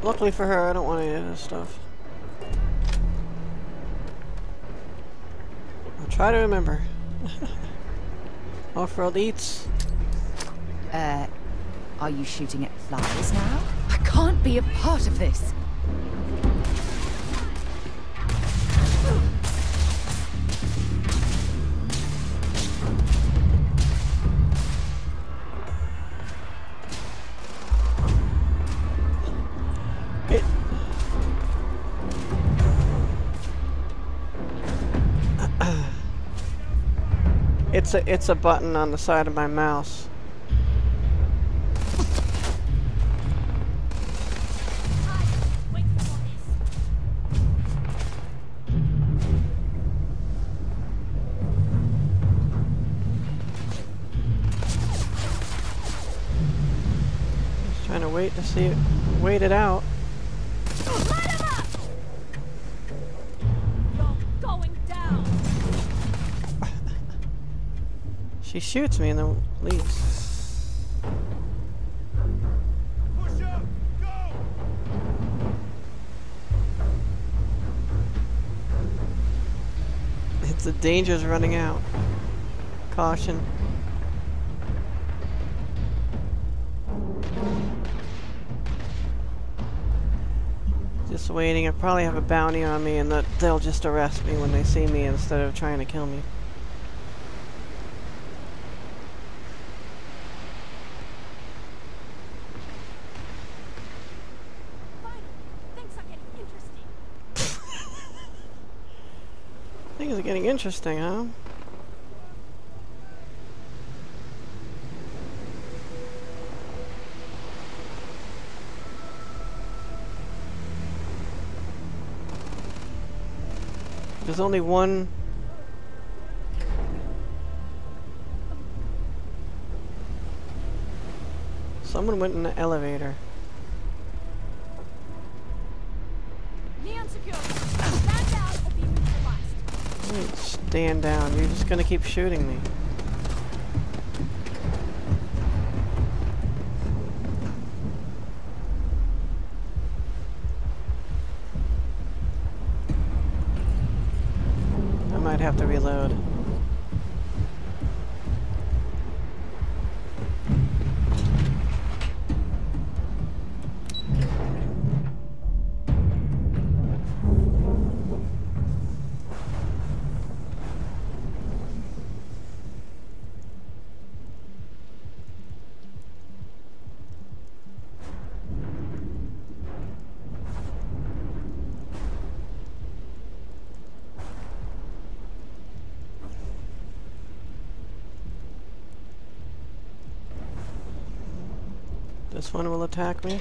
Luckily for her, I don't want any of this stuff. I'll try to remember. Off-world eats. Are you shooting at flies now? I can't be a part of this. It's a button on the side of my mouse. Just trying to wait to see it, wait it out. She shoots me and then leaves. Push up, go! It's the danger's running out. Caution. Just waiting. I probably have a bounty on me and that they'll just arrest me when they see me instead of trying to kill me. Things are getting interesting, huh? There's only one. Someone went in the elevator. Stand down. You're just gonna keep shooting me. I might have to reload. This one will attack me.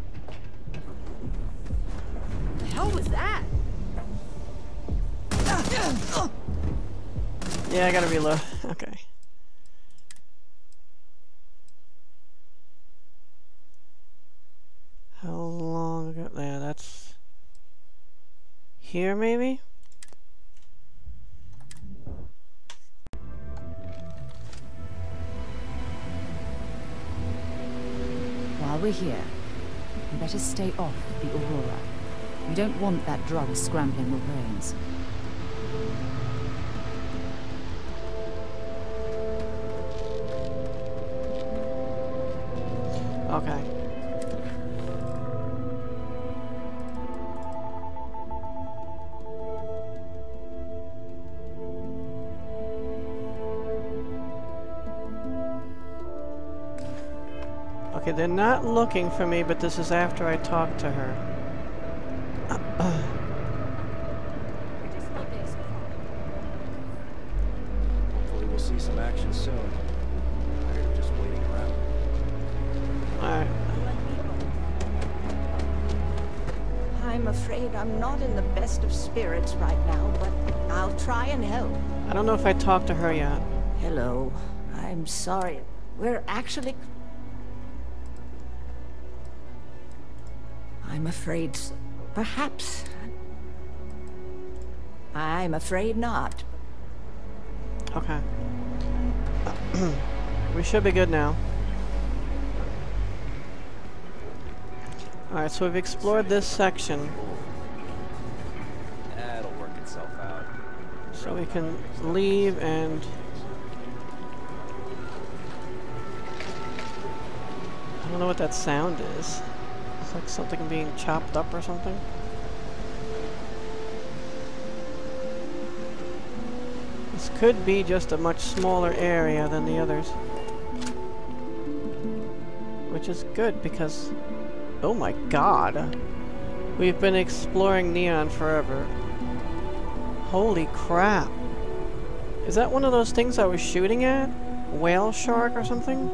The hell was that? Yeah, I gotta reload. Okay. How long ago? Yeah, that's here maybe? While we're here, we better stay off the Aurora. We don't want that drug scrambling your brains. Okay. Okay, they're not looking for me, but this is after I talk to her. Hopefully we'll see some action soon. Tired of just waiting around. Alright. I'm afraid I'm not in the best of spirits right now, but I'll try and help. I don't know if I talked to her yet. Hello. I'm sorry. We're actually... I'm afraid... perhaps. I'm afraid not. Okay. We should be good now. Alright, so we've explored this section. That'll work itself out. So we can leave and... I don't know what that sound is. It's like something being chopped up or something. This could be just a much smaller area than the others. Which is good because... Oh my god! We've been exploring Neon forever. Holy crap! Is that one of those things I was shooting at? Whale shark or something?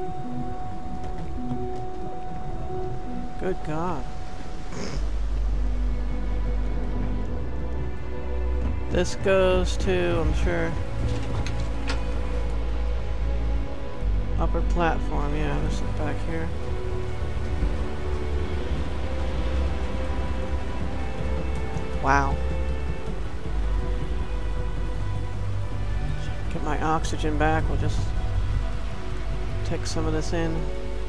Good god. This goes to, I'm sure, upper platform. Yeah, this is back here. Wow. Get my oxygen back. We'll just take some of this in.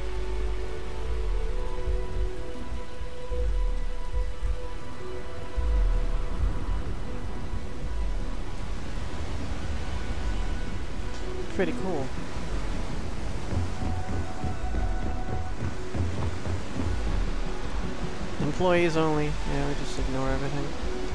Pretty cool. Employees only. Yeah, we just ignore everything.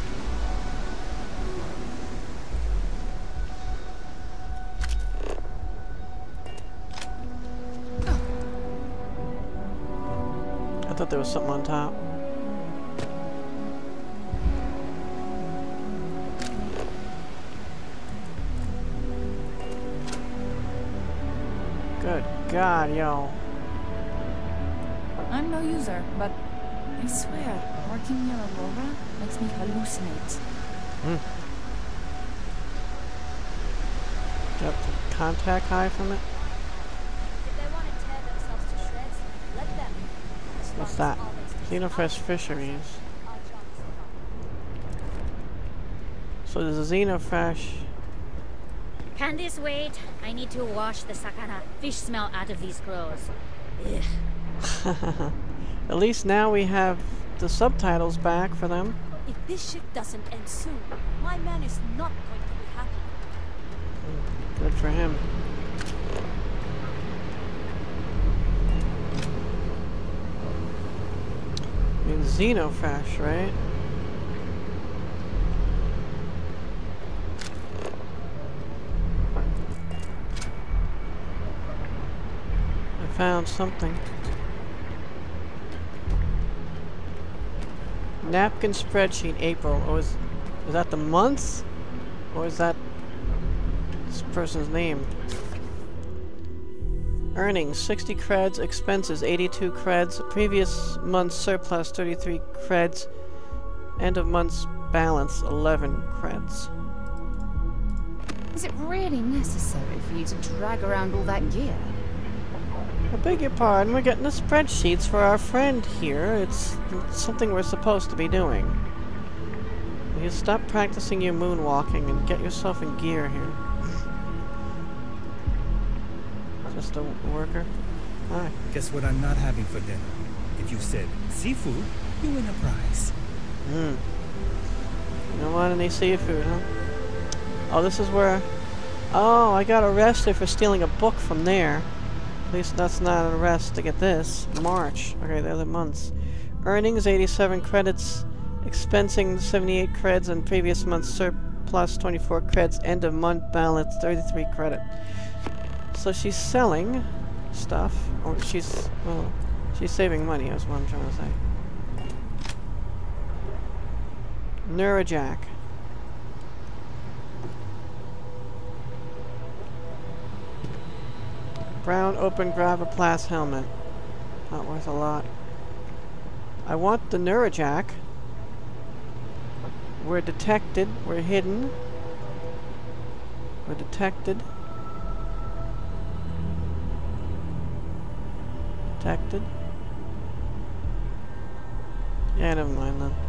I thought there was something on top. Good God, yo. I'm no user, but I swear, working near Aurora makes me hallucinate. Got the contact high from it? If they want to tear themselves to shreds, let them. As long What's as that? all they do Xenofresh fisheries. our job is done. So there's a Xenofresh. Candice, wait. I need to wash the sakana fish smell out of these clothes. Ugh. At least now we have the subtitles back for them. If this ship doesn't end soon, my man is not going to be happy. Good for him. I mean, Xenofresh, right? I found something. Napkin spreadsheet, April. Oh, is that the month? Or is that this person's name? Earnings, 60 creds. Expenses, 82 creds. Previous month's surplus, 33 creds. End of month's balance, 11 creds. Is it really necessary for you to drag around all that gear? I beg your pardon, we're getting the spreadsheets for our friend here. It's something we're supposed to be doing. Will you stop practicing your moonwalking and get yourself in gear here? Just a worker? Hi. Guess what I'm not having for dinner? If you said seafood, you win a prize. You don't want any seafood, huh? Oh, this is where... Oh, I got arrested for stealing a book from there. At least that's not an arrest to get this. March. Okay, the other months. Earnings, 87 credits. Expensing, 78 creds. And previous month's surplus, 24 creds. End of month balance, 33 credit. So she's selling stuff. Or she's... Well, she's saving money, is what I'm trying to say. Neurojack. Brown open graviplast helmet. Not worth a lot. I want the Neurojack. We're detected. We're hidden. We're detected. Detected. Yeah, never mind then.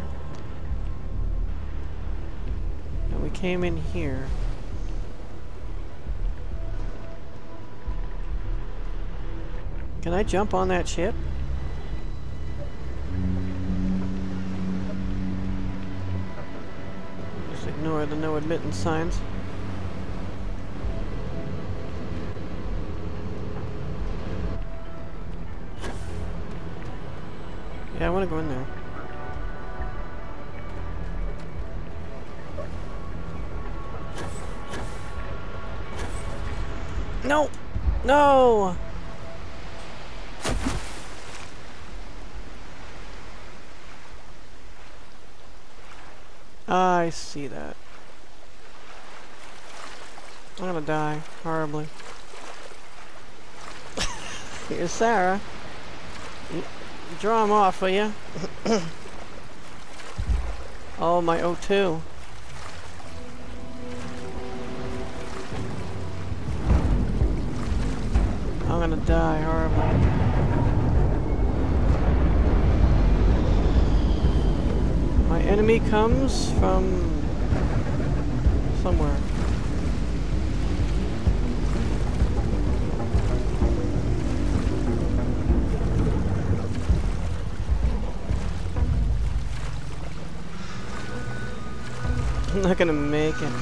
And we came in here. Can I jump on that ship? the no admittance signs. Yeah, I want to go in there. No! No! I see that. I'm gonna die horribly. Here's Sarah. Draw him off, will ya? Oh, my O2. I'm gonna die horribly. My enemy comes from somewhere. I'm not gonna make it.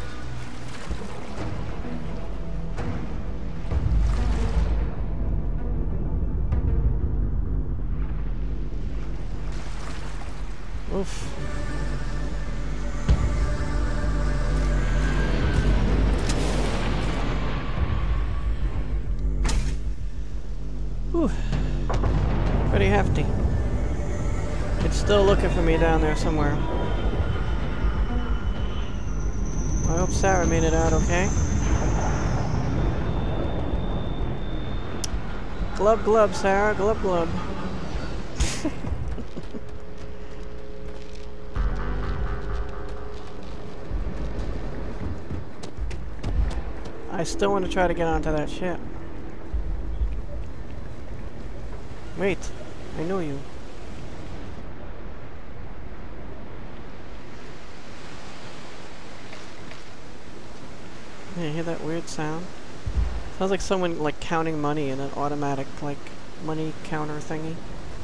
Oof. Whew. Pretty hefty. It's still looking for me down there somewhere. I hope Sarah made it out okay. Glub glub, Sarah, glub glub. I still want to try to get onto that ship. Wait, I know you. Yeah, you hear that weird sound? Sounds like someone like counting money in an automatic like money counter thingy.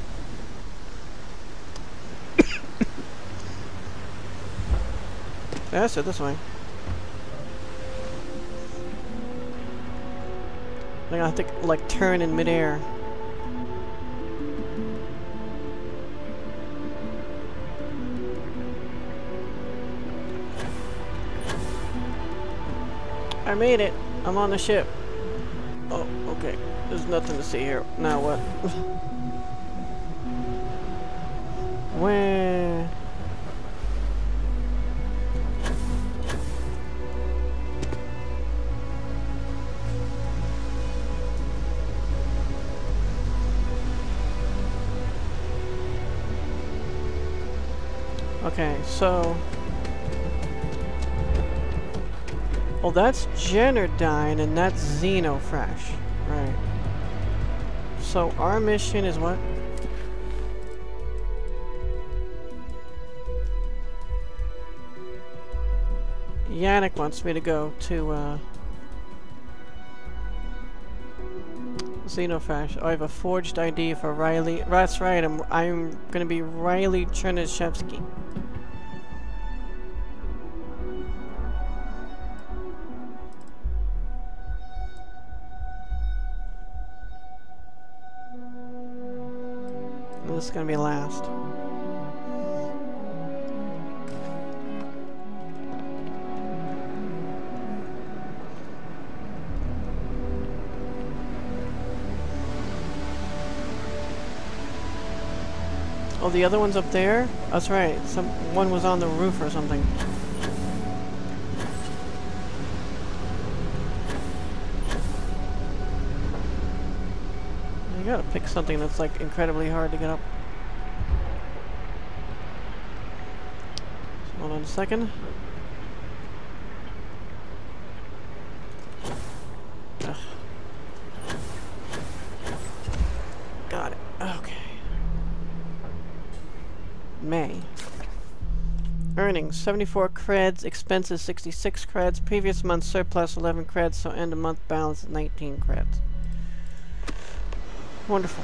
Faster this way. I have to like turn in midair. I made it. I'm on the ship. Oh, okay. There's nothing to see here. Now what? Where? Okay, so... Oh, that's Jennerdyne and that's Xenofresh. Right. So our mission is what? Yannick wants me to go to Xenofresh. Oh, I have a forged ID for Riley. That's right, I'm gonna be Riley Chernyshevsky. This is gonna be last. Oh, the other one's up there? That's right. One was on the roof or something. You gotta pick something that's like incredibly hard to get up. So hold on a second. Ugh. Got it. Okay. May. Earnings 74 creds, expenses 66 creds, previous month surplus 11 creds, so end of month balance 19 creds. Wonderful.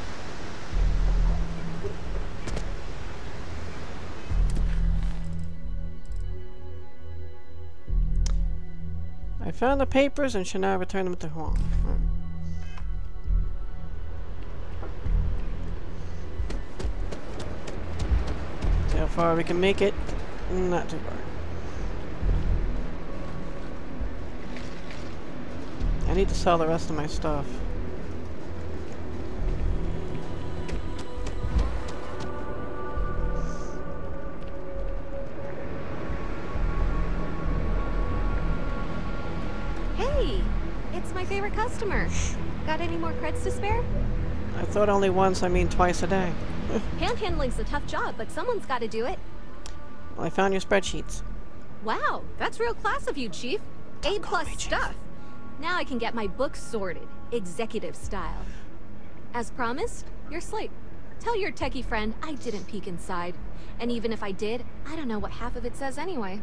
I found the papers and should now return them to Huong. See how far we can make it. Not too far. I need to sell the rest of my stuff. Hey, it's my favorite customer. Got any more creds to spare? I thought only once, I mean twice a day. Handhandling's a tough job, but someone's got to do it. Well, I found your spreadsheets. Wow, that's real class of you, Chief. A+ stuff. Now I can get my books sorted, executive style. As promised, your slate. Tell your techie friend I didn't peek inside. And even if I did, I don't know what half of it says anyway.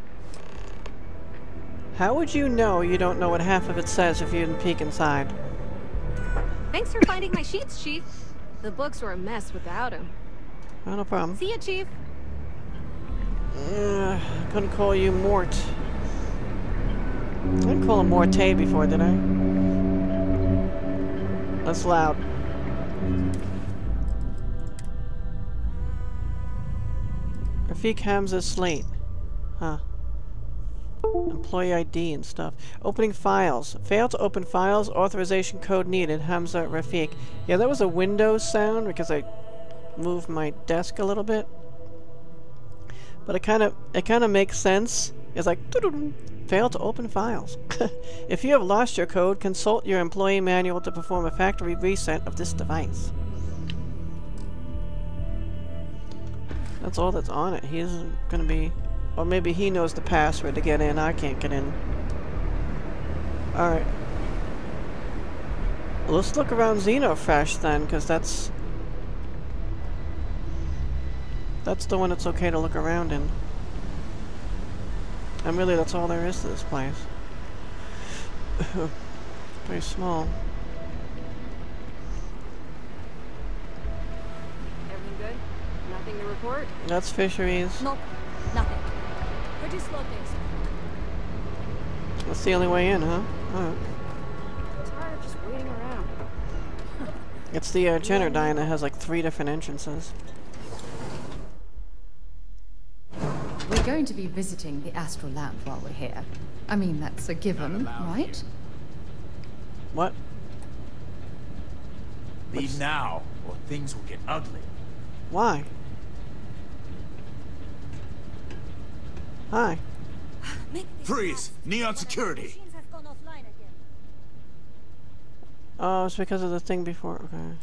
How would you know you don't know what half of it says if you didn't peek inside? Thanks for finding my sheets, Chief. The books were a mess without him. Oh, no problem. See ya, Chief. Couldn't call you Mort. I didn't call him Morte before, did I? That's loud. Rafiq Hamza's slate. Huh. Employee ID and stuff. Opening files. Failed to open files. Authorization code needed. Hamza Rafiq. Yeah, that was a Windows sound because I moved my desk a little bit. But it kind of makes sense. It's like failed to open files. If you have lost your code, consult your employee manual to perform a factory reset of this device. That's all that's on it. He isn't gonna be, or maybe he knows the password to get in. I can't get in. All right. Well, let's look around Xenofresh then, because that's the one that's okay to look around in. And really, that's all there is to this place. Very small. Everything good? Nothing to report? That's fisheries. Nope, nothing. Pretty slow pace. That's the only way in, huh? Alright. Tired of just waiting around. It's the Generdyne that has like 3 different entrances. We're going to be visiting the Astral Lab while we're here. I mean, that's a given, right? What? Leave now, or things will get ugly. Why? Hi. Freeze! Neon security! Oh, it's because of the thing before. Okay.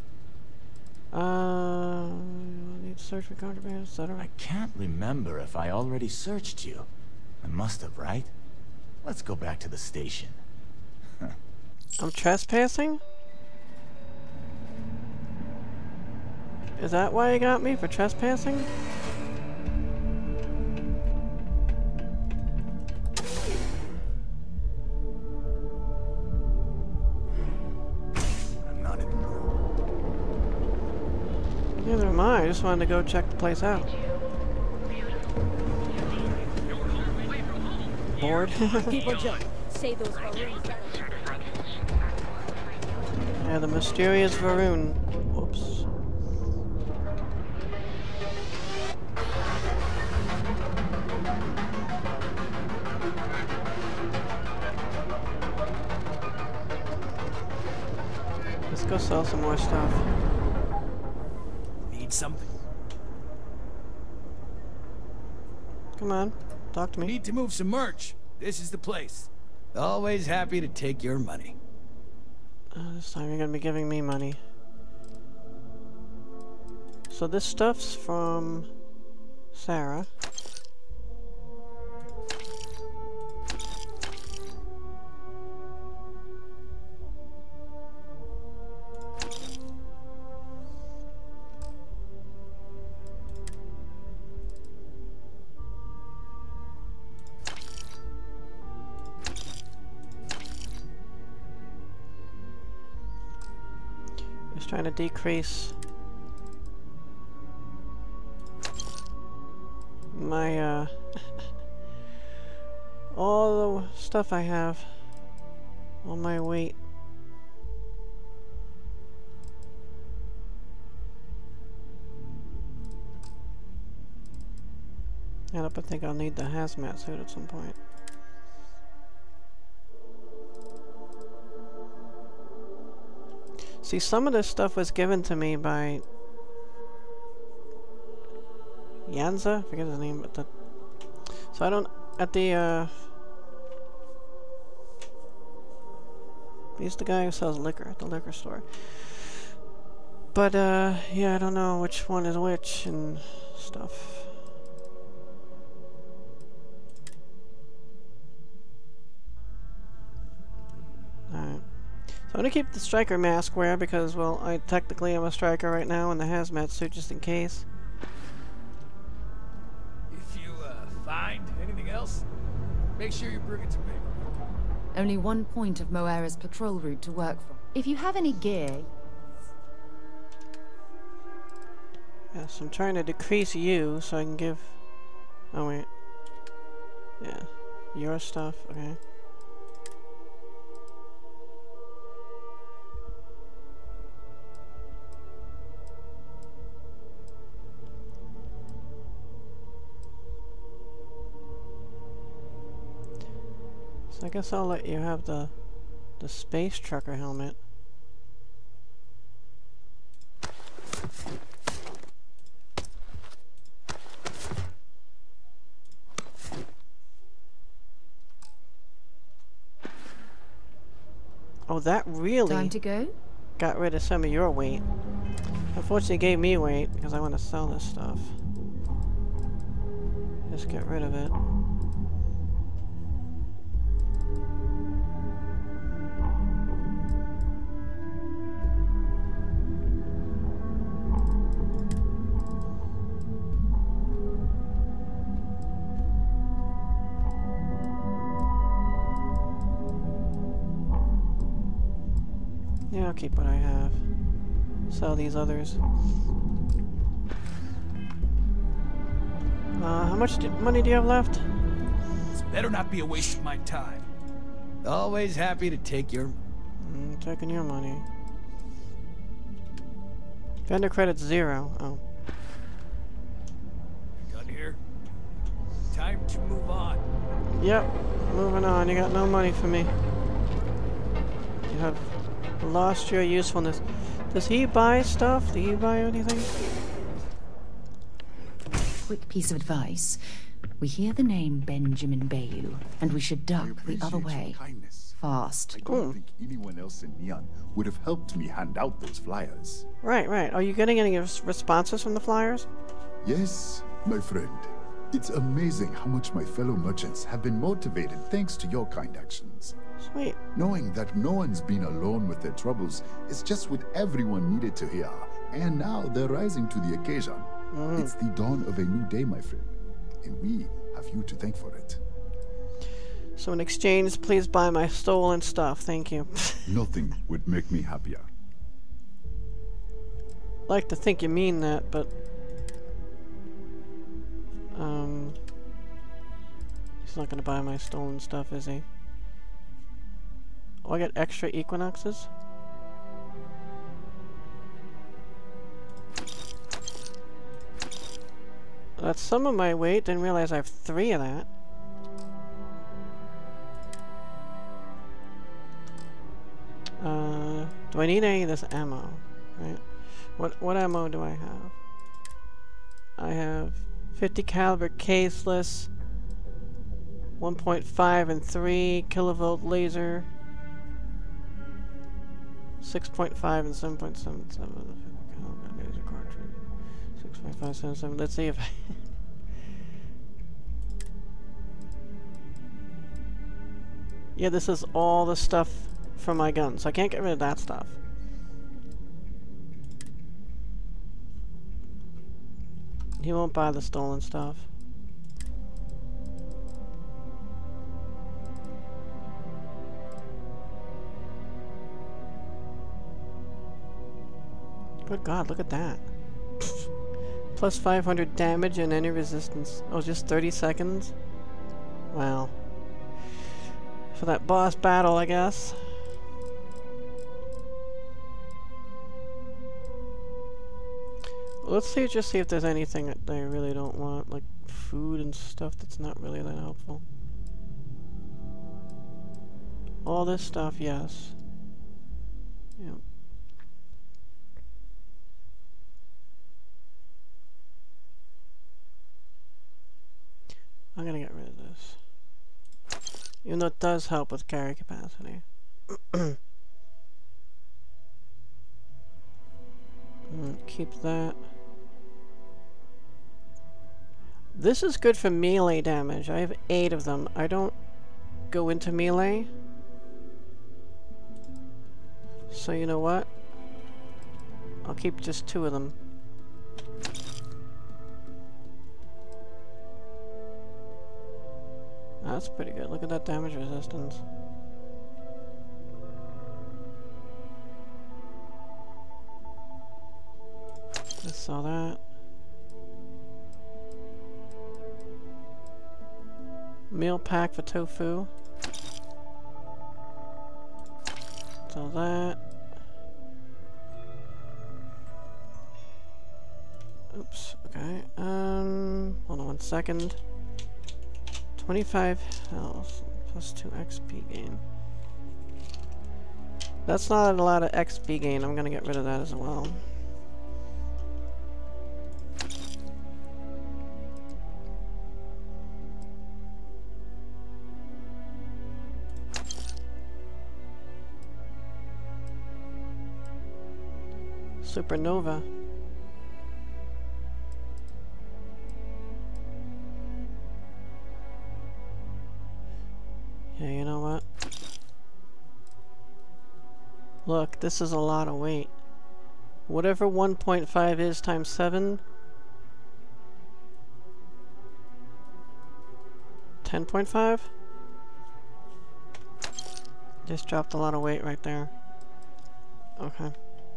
Need to search for contraband, etc. I can't remember if I already searched you. I must have, right? Let's go back to the station. I'm trespassing? Is that why you got me? For trespassing? I'm not in the mood. Neither am I. I just wanted to go check the place out. Bored? People joke. Say those balloons. Yeah, the mysterious Varun. Whoops. Let's go sell some more stuff. Need something? Come on, talk to me. Need to move some merch. This is the place. Always happy to take your money. This time you're gonna be giving me money. So this stuff's from Sarah. Just trying to decrease my all the stuff I have. All my weight. And I think I'll need the hazmat suit at some point. See, some of this stuff was given to me by Yanza, I forget his name, but so I don't at the he's the guy who sells liquor at the liquor store. But yeah, I don't know which one is which and stuff. Alright. So I'm gonna keep the striker mask wear because, well, I technically am a striker right now, and the hazmat suit just in case. If you find anything else, make sure you bring it to me. Only one point of Moera's patrol route to work from. If you have any gear... Yes, I'm trying to decrease you so I can give... Oh wait. Yeah. Your stuff, okay. So I guess I'll let you have the space trucker helmet. Oh, that really Time to go? got rid of some of your weight. Unfortunately, it gave me weight because I want to sell this stuff. Just get rid of it. Yeah, I'll keep what I have. Sell these others. How much money do you have left? This better not be a waste of my time. Always happy to take your... Taking your money. Vendor credit's 0. Oh. Done here. Time to move on. Yep. Moving on. You got no money for me. You have lost your usefulness. Does he buy stuff? Do you buy anything? Quick piece of advice. We hear the name Benjamin Bayou, and we should duck the other way. Fast. I don't think anyone else in Neon would have helped me hand out those flyers. Right, right. Are you getting any responses from the flyers? Yes, my friend. It's amazing how much my fellow merchants have been motivated thanks to your kind actions. Sweet. Knowing that no one's been alone with their troubles is just what everyone needed to hear, and now they're rising to the occasion. It's the dawn of a new day, my friend, and we have you to thank for it. So in exchange, please buy my stolen stuff. Thank you. Nothing would make me happier. Like to think you mean that, but he's not gonna buy my stolen stuff, is he? Oh, I got extra equinoxes? That's some of my weight. Didn't realize I have 3 of that. Do I need any of this ammo? Right? What ammo do I have? I have 50 caliber caseless, 1.5 and 3 kilovolt laser, 6.5 and 7.77 laser cartridge, 6.577. Let's see if I yeah, this is all the stuff from my gun, so I can't get rid of that stuff. He won't buy the stolen stuff. Good God, look at that. Plus 500 damage and any resistance. Oh, just 30 seconds? Wow. For that boss battle, I guess. Let's see, just see if there's anything that they really don't want, like food and stuff that's not really that helpful. All this stuff, yes. Yep. I'm gonna get rid of this. Even though it does help with carry capacity. Keep that. This is good for melee damage. I have 8 of them. I don't go into melee. So you know what? I'll keep just 2 of them. That's pretty good. Look at that damage resistance. Just saw that. Meal pack for tofu. So that. Oops. Okay. Hold on 1 second. 25 health plus 2 XP gain. That's not a lot of XP gain. I'm gonna get rid of that as well. Supernova. Yeah, you know what? Look, this is a lot of weight. Whatever 1.5 is times 7. 10.5? Just dropped a lot of weight right there. Okay.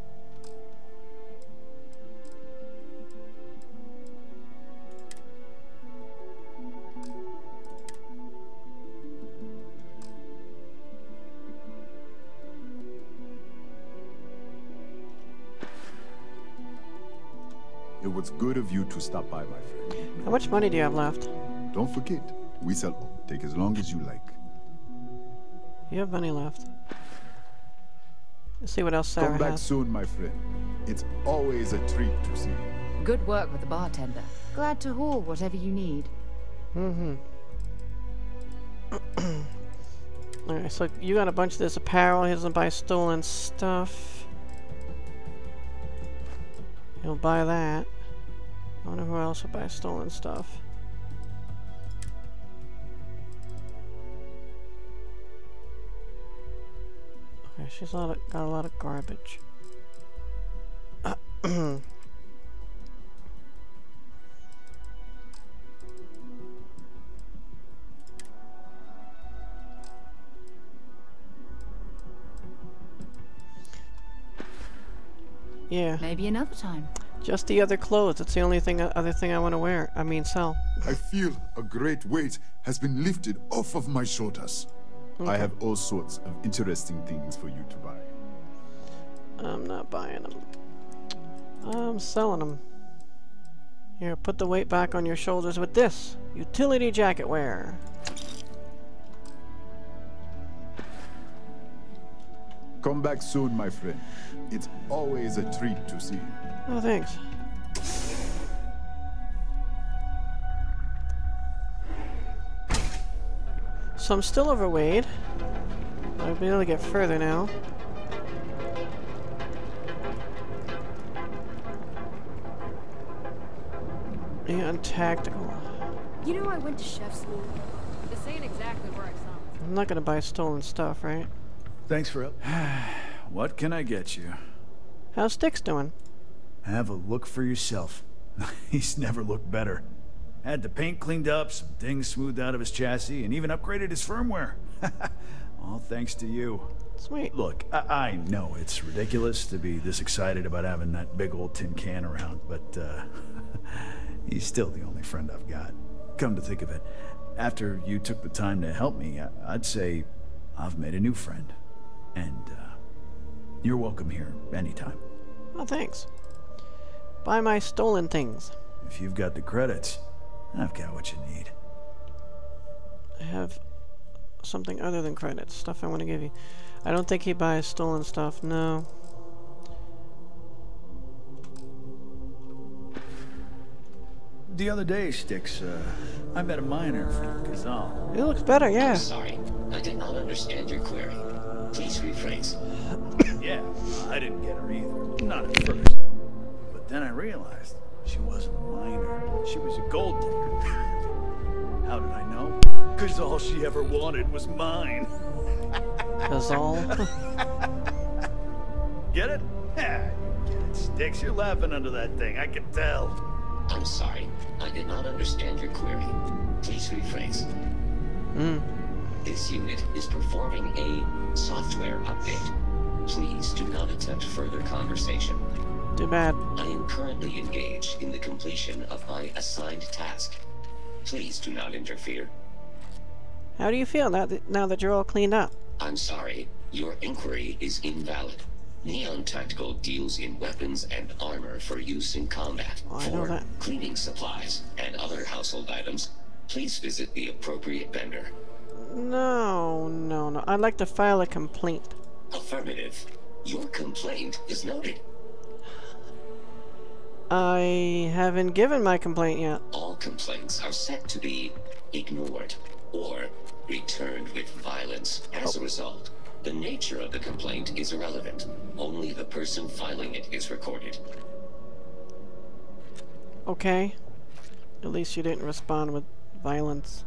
It was good of you to stop by, my friend. How much money do you have left? Don't forget, we sell all. Take as long as you like. You have money left. Let's see what else Sarah Come back has. soon, my friend. It's always a treat to see you. Good work with the bartender. Glad to haul whatever you need. Mm-hmm. Alright, so you got a bunch of this apparel. He doesn't buy stolen stuff. He'll buy that. I wonder who else will buy stolen stuff. Okay, she's got a lot of garbage. Yeah. Maybe another time. Just the other clothes. It's the only other thing I want to wear. I mean, sell. I feel a great weight has been lifted off of my shoulders. Okay. I have all sorts of interesting things for you to buy. I'm not buying them. I'm selling them. Here, put the weight back on your shoulders with this. Utility jacket wear. Come back soon, my friend. It's always a treat to see you. Oh, thanks. So I'm still overweight. I'll be able to get further now. And tactical. You know, I went to chef school. This ain't exactly where I saw. I'm not gonna buy stolen stuff, right? Thanks for help. What can I get you? How's Sticks doing? Have a look for yourself. He's never looked better. Had the paint cleaned up, some things smoothed out of his chassis, and even upgraded his firmware. All thanks to you. Sweet. Look, I know it's ridiculous to be this excited about having that big old tin can around, but he's still the only friend I've got. Come to think of it, after you took the time to help me, I'd say I've made a new friend. And, you're welcome here anytime. Oh, thanks. Buy my stolen things. If you've got the credits, I've got what you need. I have something other than credits. Stuff I want to give you. I don't think he buys stolen stuff. No. The other day, Sticks, I met a miner from Kazal. It looks better, yeah. I'm sorry. I did not understand your query. Please rephrase. Yeah, I didn't get her either. Not at first. But then I realized she wasn't a miner. She was a gold digger. How did I know? Because all she ever wanted was mine. Kazal. Get it? Yeah, you get it, Sticks. You're laughing under that thing. I can tell. I'm sorry. I did not understand your query. Please rephrase. This unit is performing a software update. Please do not attempt further conversation. Too bad. I am currently engaged in the completion of my assigned task. Please do not interfere. How do you feel now that you're all cleaned up? I'm sorry. Your inquiry is invalid. Neon Tactical deals in weapons and armor for use in combat. Oh, I know that. For cleaning supplies and other household items, please visit the appropriate vendor. No. I'd like to file a complaint. Affirmative. Your complaint is noted. I haven't given my complaint yet. All complaints are set to be ignored or returned with violence. As a result, the nature of the complaint is irrelevant. Only the person filing it is recorded. Okay. At least you didn't respond with violence.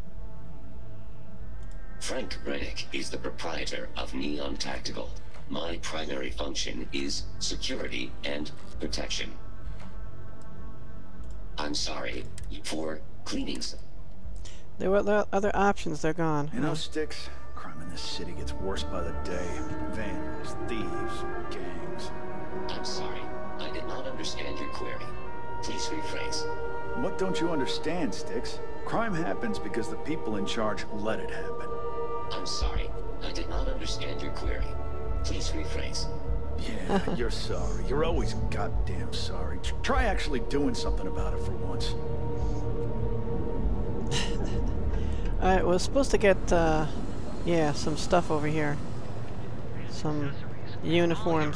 Frank Rennick is the proprietor of Neon Tactical. My primary function is security and protection. I'm sorry for cleaning. There were other options, they're gone. You know, Sticks, crime in this city gets worse by the day. Vandals, thieves, gangs. I'm sorry. I did not understand your query. Please rephrase. What don't you understand, Sticks? Crime happens because the people in charge let it happen. I'm sorry. I did not understand your query. Please rephrase. Yeah, you're sorry. You're always goddamn sorry. Try actually doing something about it for once. Alright, we're supposed to get, yeah, some stuff over here. Some uniforms.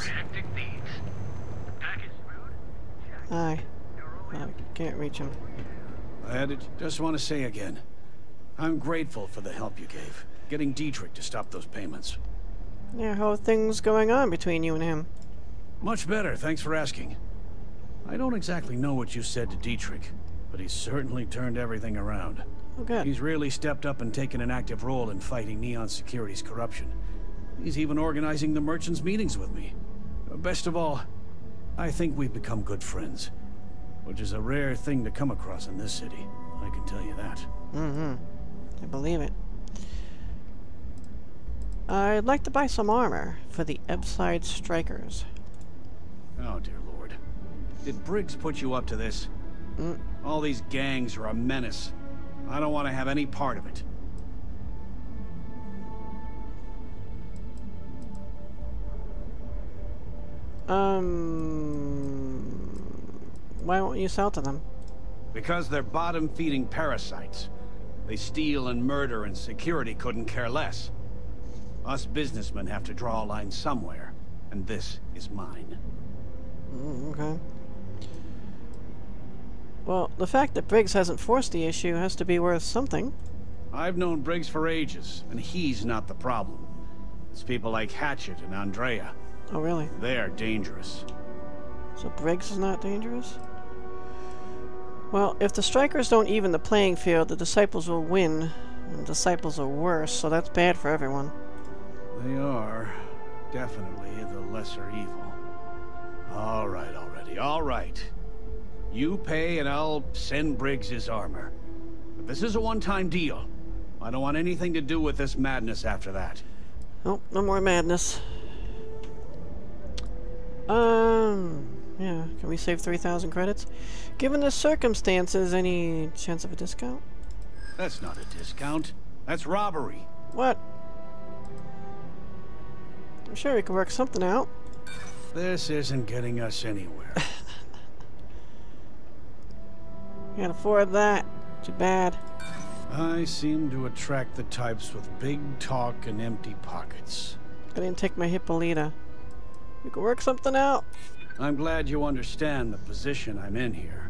Aye. I can't reach him. I just want to say again, I'm grateful for the help you gave. Getting Dietrich to stop those payments. Yeah, how are things going on between you and him? Much better, thanks for asking. I don't exactly know what you said to Dietrich, but he's certainly turned everything around. Oh, good. He's really stepped up and taken an active role in fighting Neon Security's corruption. He's even organizing the merchants' meetings with me. Best of all, I think we've become good friends, which is a rare thing to come across in this city. I can tell you that. I believe it. I'd like to buy some armor for the Ebside Strikers. Oh, dear Lord. Did Briggs put you up to this? All these gangs are a menace. I don't want to have any part of it. Why won't you sell to them? Because they're bottom-feeding parasites. They steal and murder, and security couldn't care less. Us businessmen have to draw a line somewhere, and this is mine. Okay. Well, the fact that Briggs hasn't forced the issue has to be worth something. I've known Briggs for ages, and he's not the problem. It's people like Hatchet and Andrea. Oh, really? They're dangerous. So Briggs is not dangerous? Well, if the Strikers don't even the playing field, the Disciples will win. And the Disciples are worse, so that's bad for everyone. They are definitely the lesser evil. All right already, all right. You pay and I'll send Briggs his armor. But this is a one-time deal. I don't want anything to do with this madness after that. Oh, no more madness. Yeah, can we save 3,000 credits? Given the circumstances, any chance of a discount? That's not a discount. That's robbery. What? sure we can work something out. This isn't getting us anywhere. Can't afford that. Too bad. I seem to attract the types with big talk and empty pockets. I didn't take my Hippolyta. We can work something out. I'm glad you understand the position I'm in here.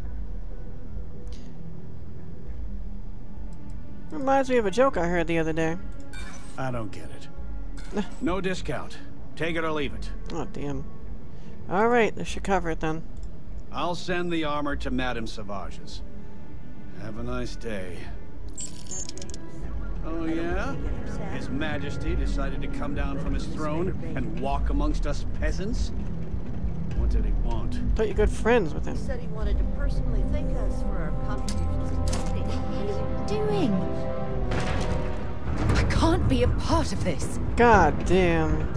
Reminds me of a joke I heard the other day. I don't get it. No discount. Take it or leave it. Oh, damn. Alright, this should cover it then. I'll send the armor to Madame Savage's. Have a nice day. Oh, yeah? His Majesty decided to come down from his throne and walk amongst us peasants? What did he want? Thought you're good friends with him. He said he wanted to personally thank us for our contributions to the state. What are you doing? I can't be a part of this. God damn.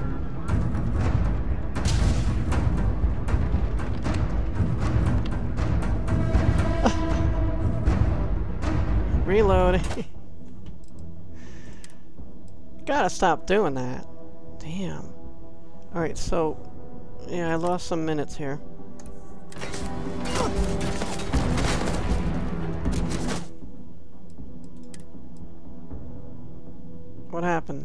Reload. Gotta stop doing that. Damn. Alright, so... yeah, I lost some minutes here. What happened?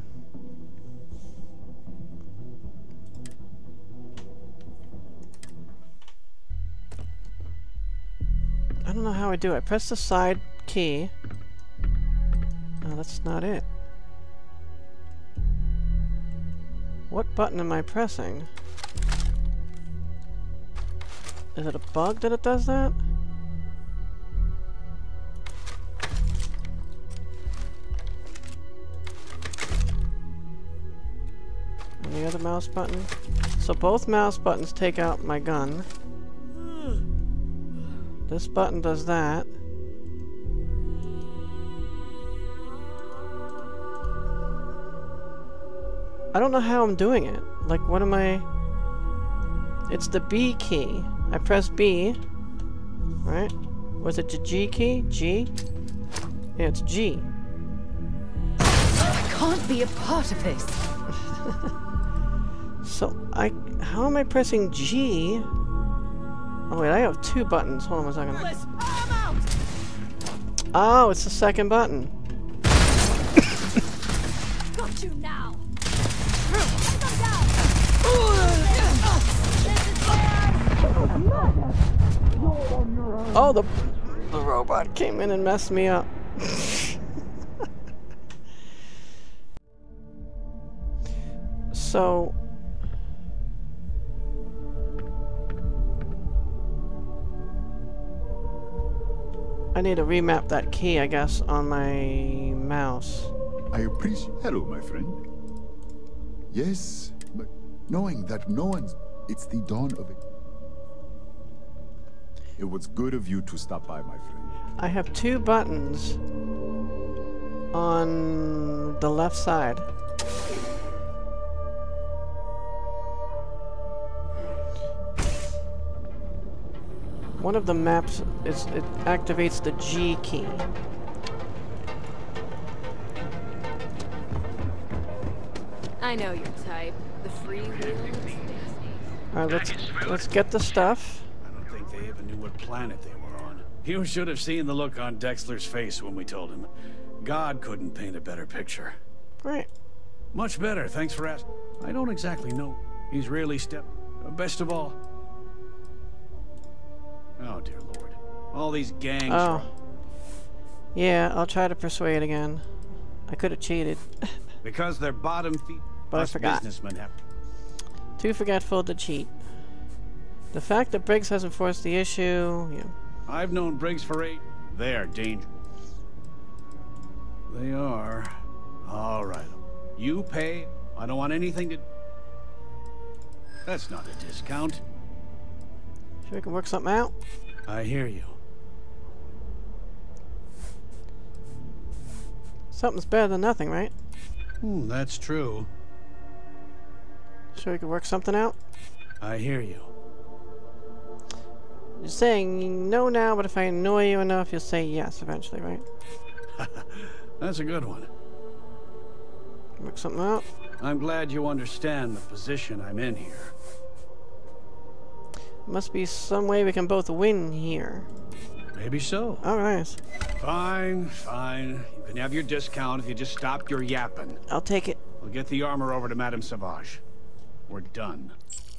I don't know how I do it. I press the side key. No, that's not it. What button am I pressing? Is it a bug that it does that? And the other mouse button? So both mouse buttons take out my gun. This button does that. I don't know how I'm doing it. Like, what am I... It's the B key. I press B. Right? Was it the G key? G? Yeah, it's G. I can't be a part of this. So, how am I pressing G? Oh wait, I have two buttons. Hold on a second. Oh, it's the second button. Got you now. Oh, the robot came in and messed me up. So... I need to remap that key, I guess, on my mouse. I appreciate... Hello, my friend. Yes, but knowing that no one's... It's the dawn of it. It was good of you to stop by, my friend. I have two buttons on the left side. One of the maps it activates the G key. I know your type. The freewheeling. Alright, let's get the stuff. I don't think they even knew what planet they were on. You should have seen the look on Dexler's face when we told him. God couldn't paint a better picture. Great. Much better, thanks for asking. I don't exactly know. He's really best of all. Oh, dear Lord. All these gangs... Oh. Yeah, I'll try to persuade again. I could have cheated. Because they're bottom feet. But I forgot. Businessmen have... Too forgetful to cheat. The fact that Briggs hasn't forced the issue... Yeah. I've known Briggs for 8... They're dangerous. They are. All right. You pay. I don't want anything to... That's not a discount. Sure we can work something out? I hear you. Something's better than nothing, right? That's true. Sure we can work something out? I hear you. You're saying no now, but if I annoy you enough, you'll say yes eventually, right? That's a good one. Work something out? I'm glad you understand the position I'm in here. Must be some way we can both win here. Maybe so. Alright. Fine, fine. You can have your discount if you just stop your yapping. I'll take it. We'll get the armor over to Madame Sauvage. We're done.